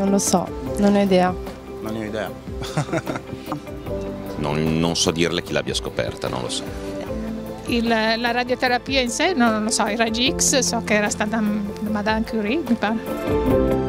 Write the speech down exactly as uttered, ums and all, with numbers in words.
non lo so, non ho idea. Non ne ho idea. non, non so dirle chi l'abbia scoperta, non lo so. Il, la radioterapia in sé non lo so, i raggi X so che era stata Madame Curie, mi pare.